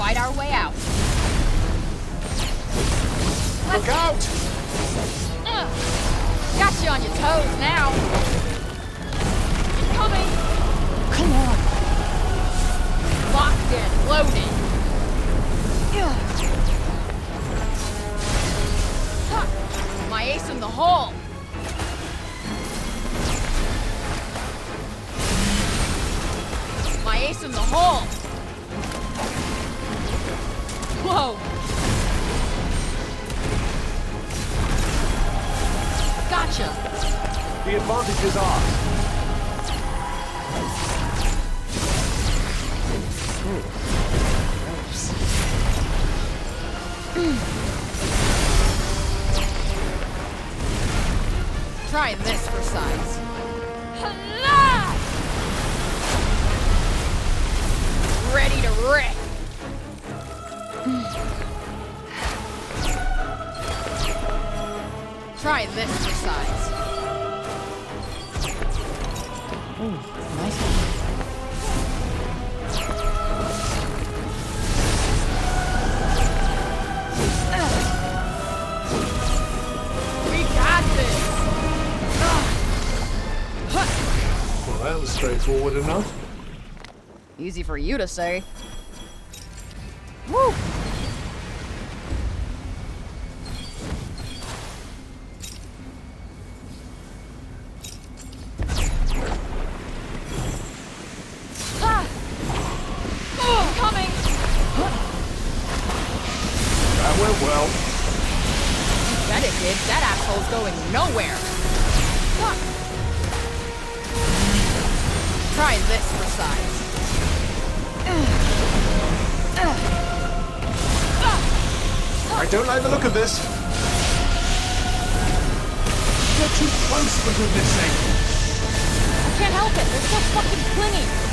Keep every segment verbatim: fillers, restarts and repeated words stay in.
fight our way out. Look out! Uh, got you on your toes now. Coming. Come on. Locked in, loaded. Ha, my ace in the hole. My ace in the hole. Whoa. Gotcha. The advantage is ours. Try this for size. Ready to rip. Try this for size. Ooh, nice one. We got this. Well, that was straightforward enough. Easy for you to say. Woo! Ah! Oh, coming! That went well. You bet it did. That asshole's going nowhere. Ah. Try this for size. I don't like the look of this. You're too close, for goodness sake. I can't help it. They're so fucking clingy.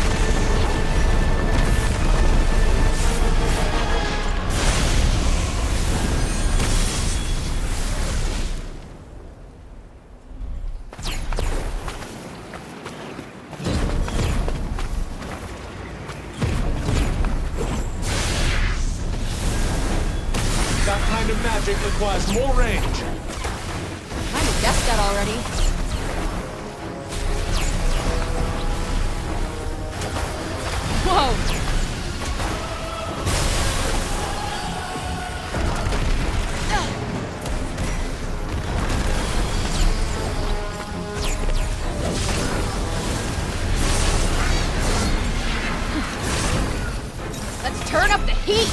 That kind of magic requires more range. Kind of guessed that already. Whoa! Let's turn up the heat!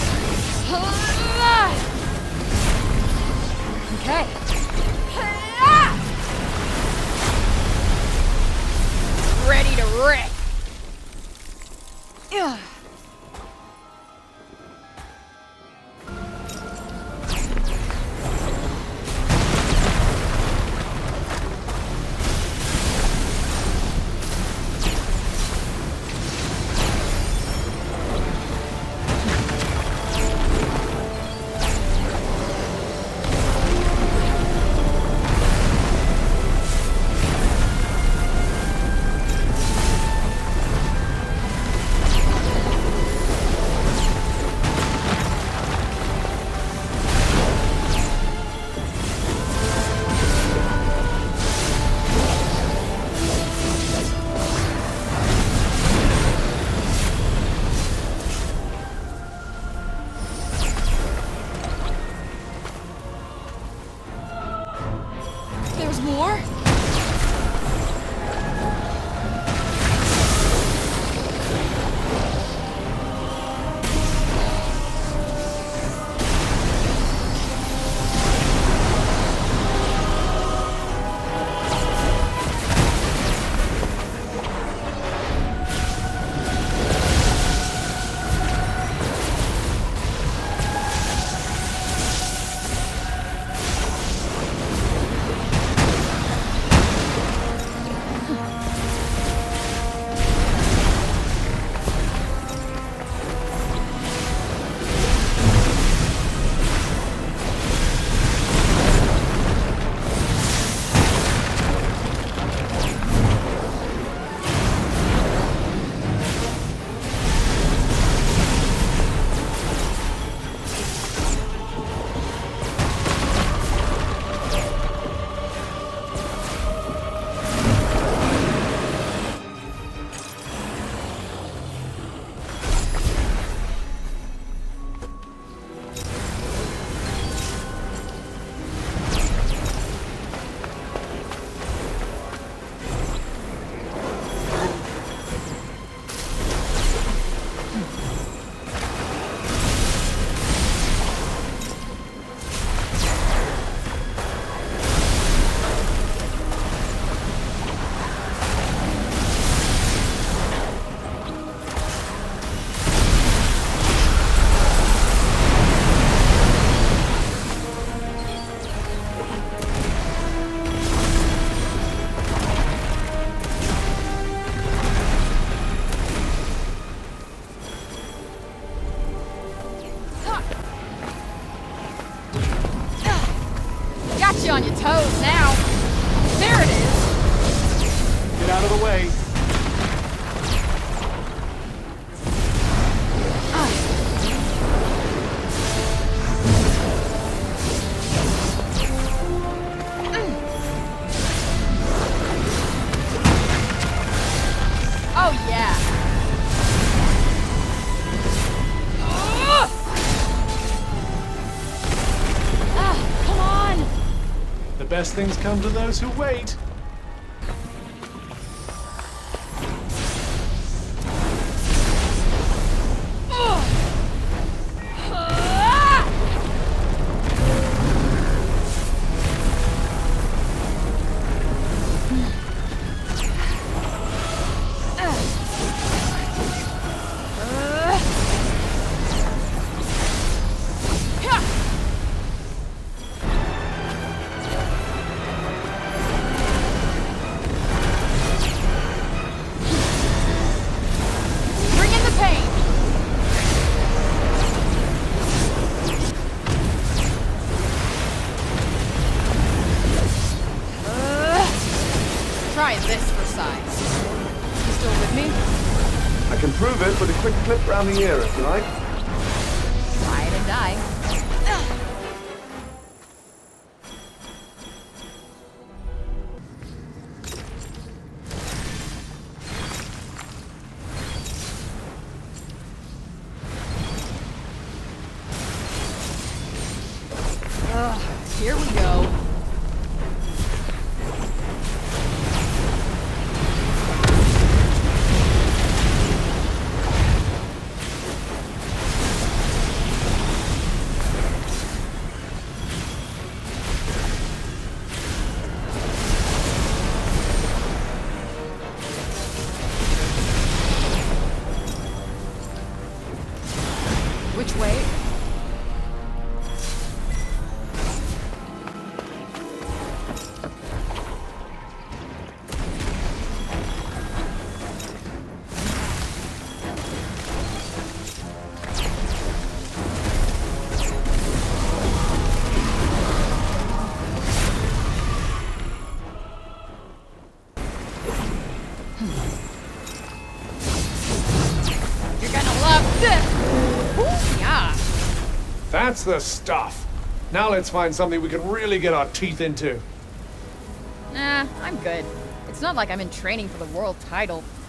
Okay. the way. Oh yeah. Ah, come on. The best things come to those who wait. Try this for size. You still with me? I can prove it with a quick flip round the ear, if you like. Ride and die. Ugh, here we go. Which way? You're gonna love this! Ooh, yeah. That's the stuff. Now let's find something we can really get our teeth into. Nah, I'm good. It's not like I'm in training for the world title.